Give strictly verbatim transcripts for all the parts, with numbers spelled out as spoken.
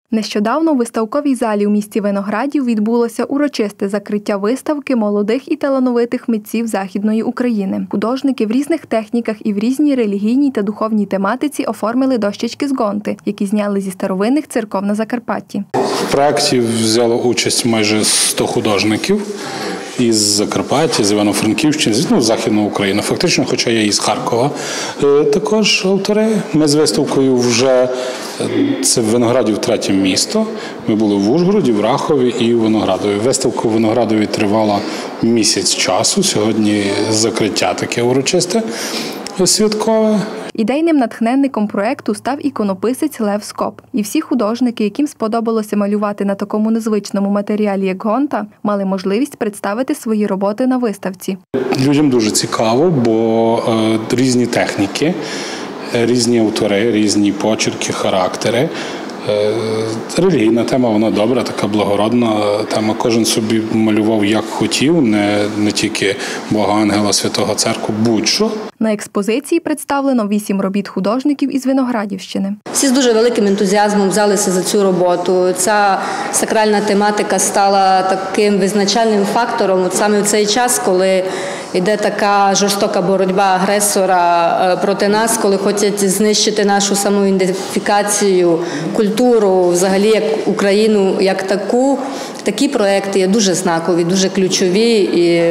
Нещодавно у виставковій залі у місті Виноградів відбулося урочисте закриття виставки молодих і талановитих митців Західної України. Художники в різних техніках і в різній релігійній та духовній тематиці оформили дощечки з гонти, які зняли зі старовинних церков на Закарпатті. В проєкті взяло участь майже сто художників із Закарпаття, з Івано-Франківщини, ну, з Західної України, фактично, хоча я із Харкова. Також автори. Ми з виставкою вже, це Виноградів третє місто, ми були в Ужгороді, в Рахові і в Виноградові. Виставка в Виноградові тривала місяць часу, сьогодні закриття таке урочисте, святкове. Ідейним натхненником проєкту став іконописець Лев Скоп. І всі художники, яким сподобалося малювати на такому незвичному матеріалі, як гонта, мали можливість представити свої роботи на виставці. Людям дуже цікаво, бо е, різні техніки, різні автори, різні почерки, характери. Релігійна тема, вона добра, така благородна тема. Кожен собі малював як хотів, не, не тільки Бога, Ангела, Святого Церкву, будь-що. На експозиції представлено вісім робіт художників із Виноградівщини. Всі з дуже великим ентузіазмом взялися за цю роботу. Ця сакральна тематика стала таким визначальним фактором от саме в цей час, коли йде така жорстока боротьба агресора проти нас, коли хочуть знищити нашу самоідентифікацію, культуру, взагалі як Україну як таку. Такі проекти є дуже знакові, дуже ключові і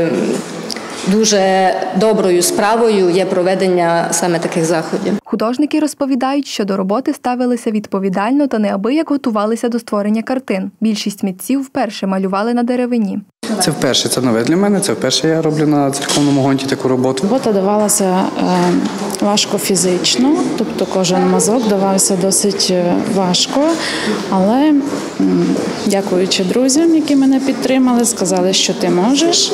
дуже доброю справою є проведення саме таких заходів. Художники розповідають, що до роботи ставилися відповідально та неабияк готувалися до створення картин. Більшість митців вперше малювали на деревині. Це вперше, це нове для мене, це вперше я роблю на церковному гонті таку роботу. Робота давалася важко фізично, тобто кожен мазок давався досить важко, але дякуючи друзям, які мене підтримали, сказали, що ти можеш,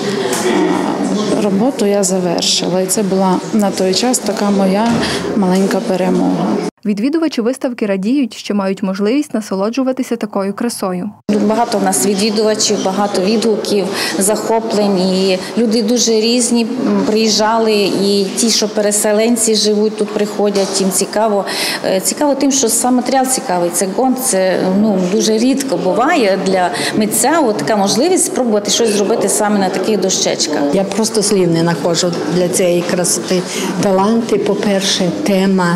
роботу я завершила. І це була на той час така моя маленька перемога. Відвідувачі виставки радіють, що мають можливість насолоджуватися такою красою. Багато в нас відвідувачів, багато відгуків, захоплень. І люди дуже різні приїжджали, і ті, що переселенці живуть, тут приходять, їм цікаво. Цікаво тим, що сам матеріал цікавий. Це гонт, це ну, дуже рідко буває для митця от така можливість спробувати щось зробити саме на таких дощечках. Я просто слів не знаходжу для цієї красоти. Таланти, по-перше, тема.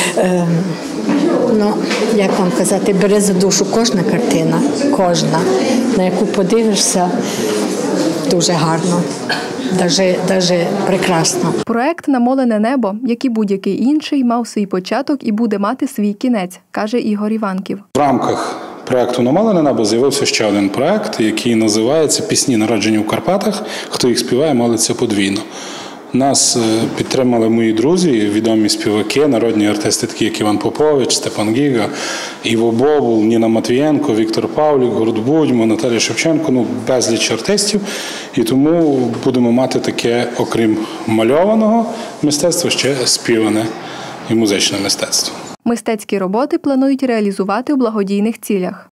Ну, як вам казати, бере за душу кожна картина, кожна, на яку подивишся, дуже гарно, навіть прекрасно. Проект «Намолене небо», як і будь-який інший, мав свій початок і буде мати свій кінець, каже Ігор Іванків. В рамках проекту «Намолене небо» з'явився ще один проект, який називається «Пісні, народжені в Карпатах. Хто їх співає, молиться подвійно». Нас підтримали мої друзі, відомі співаки, народні артисти, такі як Іван Попович, Степан Гіга, Іво Бобул, Ніна Матвієнко, Віктор Павлік, Гурт Будьмо, Наталія Шевченко, ну, безліч артистів. І тому будемо мати таке, окрім мальованого мистецтва, ще співане і музичне мистецтво. Мистецькі роботи планують реалізувати у благодійних цілях.